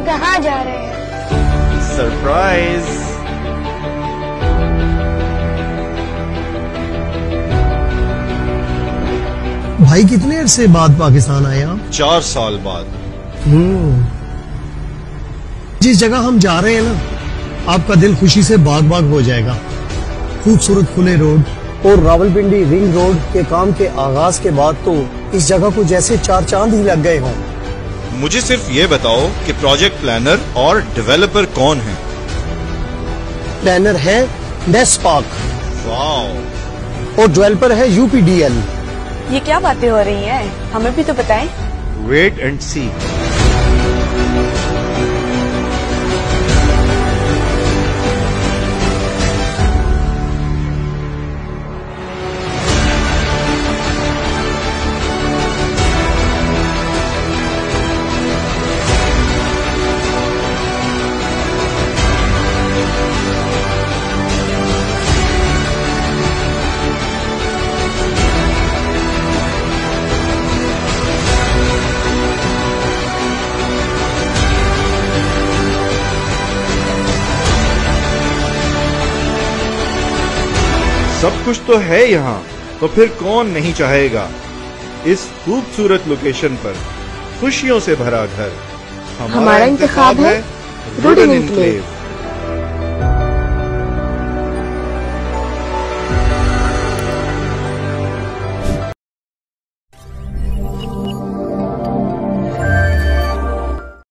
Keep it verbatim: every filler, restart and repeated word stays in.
कहाँ जा रहे हैं? सरप्राइज। भाई कितने अरसे बाद पाकिस्तान आए आप? चार साल बाद। हम्म जिस जगह हम जा रहे हैं ना, आपका दिल खुशी से बाग बाग हो जाएगा। खूबसूरत खुले रोड और रावलपिंडी रिंग रोड के काम के आगाज के बाद तो इस जगह को जैसे चार चांद ही लग गए हों। मुझे सिर्फ ये बताओ कि प्रोजेक्ट प्लानर और डेवलपर कौन है? प्लानर है नेस्पार्क। वाओ। और डेवलपर है यूपीडीएल। ये क्या बातें हो रही हैं? हमें भी तो बताएं। Wait and see. सब कुछ तो है यहाँ, तो फिर कौन नहीं चाहेगा इस खूबसूरत लोकेशन पर खुशियों से भरा घर। हमारा इंतखाब है वुडन एनक्लेव।